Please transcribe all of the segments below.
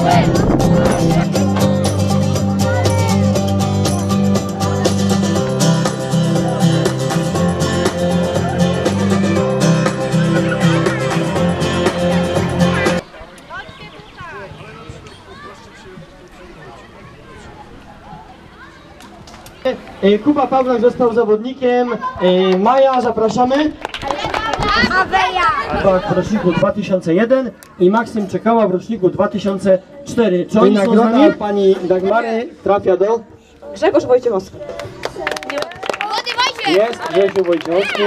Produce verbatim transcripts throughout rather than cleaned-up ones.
Kuba Pawlak został zawodnikiem. Maja, zapraszamy. Pawlak w roczniku dwa tysiące jeden i Maksym Czekała w roczniku dwa tysiące cztery. Czy oni są z nami? Pani Dagmary trafia do... Grzegorz Wojciechowski. Jest Grzesiu Wojciechowski.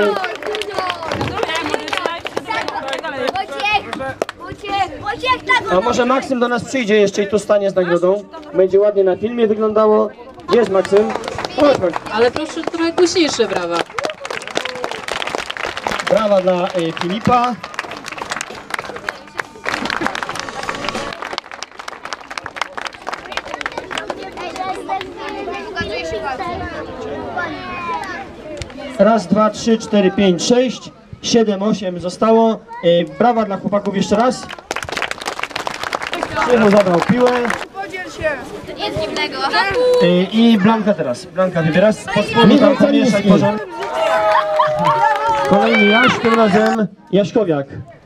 A może Maksym do nas przyjdzie jeszcze i tu stanie z nagrodą? Będzie ładnie na filmie wyglądało. Gdzie jest Maksym? Chodź, chodź. Ale proszę trochę głośniejsze brawa. Brawa dla y, Filipa. Raz, dwa, trzy, cztery, pięć, sześć, siedem, osiem zostało. Y, brawa dla chłopaków jeszcze raz. Krzychu zabrał piłę. Nic dziwnego. Y, I Blanka teraz. Blanka wybierasz. Pod spodem tam pomieszaj porządek. Kolejny Jaś, tym razem Jaśkowiak.